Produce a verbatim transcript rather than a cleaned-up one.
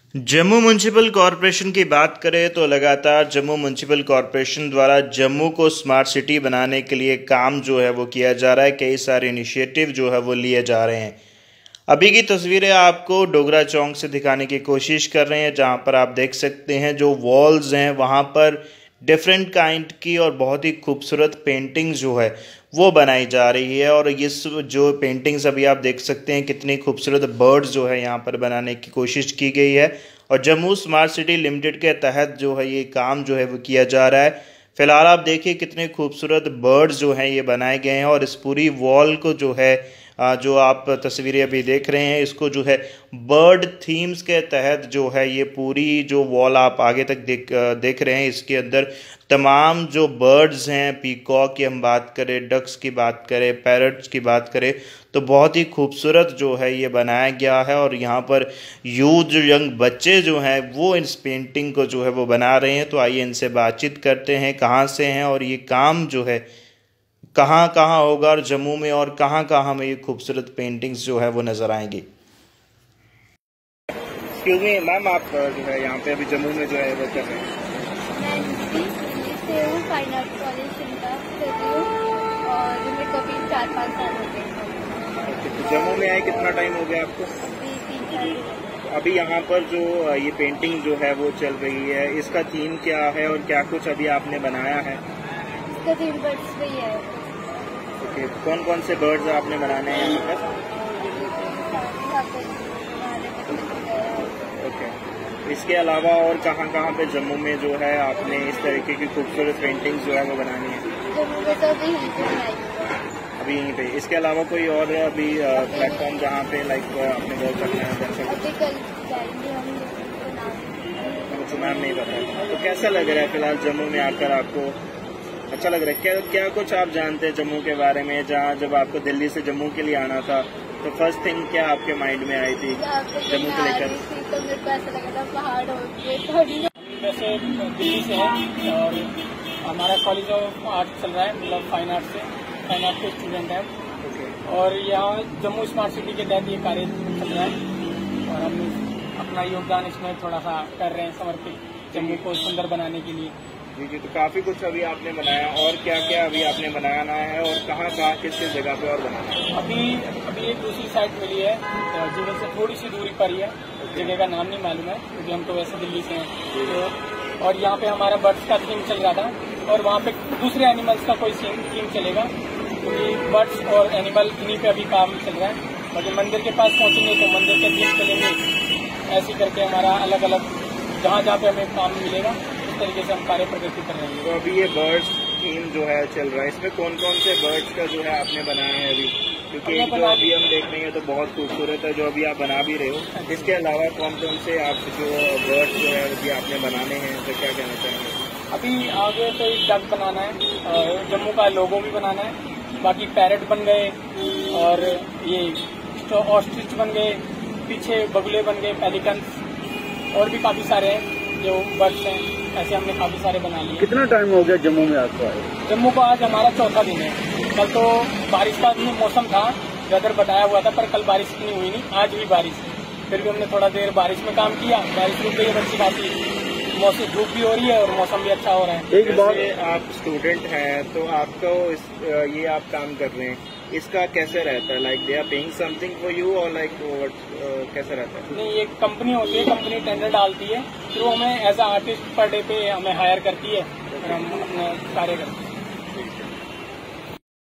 Jammu municipal corporation की बात करें तो लगातार जम्मू म्यूनसिपल कॉरपोरेशन द्वारा जम्मू को स्मार्ट सिटी बनाने के लिए काम जो है वो किया जा रहा है। कई सारे इनिशिएटिव जो है वो लिए जा रहे हैं। अभी की तस्वीरें आपको डोगरा चौक से दिखाने की कोशिश कर रहे हैं, जहां पर आप देख सकते हैं जो वॉल्स हैं वहां पर डिफरेंट काइंड की और बहुत ही खूबसूरत पेंटिंग्स जो है वो बनाई जा रही है। और इस जो पेंटिंग्स अभी आप देख सकते हैं कितनी खूबसूरत बर्ड्स जो है यहाँ पर बनाने की कोशिश की गई है। और जम्मू स्मार्ट सिटी लिमिटेड के तहत जो है ये काम जो है वो किया जा रहा है। फिलहाल आप देखिए कितने खूबसूरत बर्ड्स जो हैं ये बनाए गए हैं। और इस पूरी वॉल को जो है जो आप तस्वीरें अभी देख रहे हैं इसको जो है बर्ड थीम्स के तहत जो है ये पूरी जो वॉल आप आगे तक देख देख रहे हैं, इसके अंदर तमाम जो बर्ड्स हैं, पीकॉक की हम बात करें, डक्स की बात करें, पैरट्स की बात करें, तो बहुत ही खूबसूरत जो है ये बनाया गया है। और यहाँ पर यूथ जो यंग बच्चे जो हैं वो इस पेंटिंग को जो है वो बना रहे हैं। तो आइए इनसे बातचीत करते हैं कहाँ से हैं और ये काम जो है कहाँ कहाँ होगा और जम्मू में और कहाँ कहाँ हमें ये खूबसूरत पेंटिंग्स जो है वो नज़र आएंगी। एक्सक्यूज मी मैम, आप जो है यहाँ पे अभी जम्मू में जो है वो कर रहे हैं? मैं फाइन आर्ट कॉलेज शिमला कर रही हूँ और मेरे को अभी चार पाँच साल हो गए। तो जम्मू में आए कितना टाइम हो गया आपको? अभी तीन साल। अभी यहाँ पर जो ये पेंटिंग जो है वो चल रही है, इसका थीम क्या है और क्या कुछ अभी आपने बनाया है? इसका थीम बर्ड्स पे ही है। ओके, कौन कौन से बर्ड्स आपने बनाने हैं यहाँ पर? ओके, इसके अलावा और कहाँ कहाँ पे जम्मू में जो है आपने इस तरीके की खूबसूरत पेंटिंग्स जो है वो बनानी है? जम्मू में तो अभी यहीं पे बनाई है। अभी यहीं पे। इसके अलावा कोई और अभी प्लेटफॉर्म जहाँ पे लाइक आपने वर्क करना है दर्शक? अभी कल जाएंगे हम। मुझे नाम नहीं पता। तो कैसा लग रहा है फिलहाल जम्मू में आकर आपको? अच्छा लग रहा है? क्या क्या कुछ आप जानते हैं जम्मू के बारे में? जहाँ जब आपको दिल्ली से जम्मू के लिए आना था तो फर्स्ट थिंग क्या आपके माइंड में आई थी जम्मू को लेकर? तो मेरे को ऐसा लगा था पहाड़ होंगे थोड़ी। वैसे दिल्ली से है और हमारा कॉलेज ऑफ आर्ट चल रहा है, मतलब फाइन आर्ट से फाइन आर्ट के स्टूडेंट हैं। और यहाँ जम्मू स्मार्ट सिटी के तहत ये कार्य चल रहा है और हम अपना योगदान इसमें थोड़ा सा कर रहे हैं समर्पित जम्मू को सुंदर बनाने के लिए। जी जी, तो काफी कुछ अभी आपने बनाया। और क्या क्या अभी आपने बनाना है और कहाँ कहाँ किस किस जगह पे और बनाना है? अभी अभी एक दूसरी साइट मिली है जीवन से थोड़ी सी दूरी पर ही है, जगह का नाम नहीं मालूम है क्योंकि हम तो वैसे दिल्ली से हैं। तो और यहाँ पे हमारा बर्ड्स का थीम चल रहा था और वहाँ पे दूसरे एनिमल्स का कोई थीम चलेगा क्योंकि बर्ड्स और एनिमल इन्हीं पे अभी काम चल रहा है। बाकी मंदिर के पास पहुँचेंगे तो मंदिर के थीम चलेंगे। ऐसे करके हमारा अलग अलग जहाँ जहाँ पे हमें काम मिलेगा इस तरीके से हम कार्य प्रगति कर रहे हैं। तो अभी ये बर्ड्स थीम जो है चल रहा है, इसमें कौन कौन से बर्ड्स का जो है आपने बनाया है अभी? क्योंकि एक जो अभी हम देख रहे हैं तो बहुत खूबसूरत है जो अभी आप बना भी रहे हो। इसके अलावा कौन कौन से आप जो बर्ड्स जो है अभी आपने बनाने हैं तो क्या कहना चाहेंगे? अभी आगे तो एक डक बनाना है, जम्मू का लोगो भी बनाना है, बाकी पैरेट बन गए और ये ऑस्ट्रिच बन गए, पीछे बगुले बन गए, पेलिकन्स और भी काफी सारे हैं जो बर्ड्स हैं। ऐसे हमने काफी सारे बना लिए। कितना टाइम हो गया जम्मू में आपको आए? जम्मू को आज हमारा चौथा दिन है। कल तो बारिश का मौसम था, वेदर बताया हुआ था, पर कल बारिश इतनी हुई नहीं, आज हुई बारिश। फिर भी हमने थोड़ा देर बारिश में काम किया, बारिश रुक गई, अच्छी खासी मौसम धूप भी हो रही है और मौसम भी अच्छा हो रहा है। एक बार आप स्टूडेंट हैं तो आपको इस, ये आप काम कर रहे हैं, इसका कैसे रहता है? Like they are paying something for you और लाइक कैसे रहता है? नहीं, ये कंपनी होती है, कंपनी टेंडर डालती है, फिर वो हमें as a artist per day पे हमें हायर करती है और हम अपना कार्य करते हैं।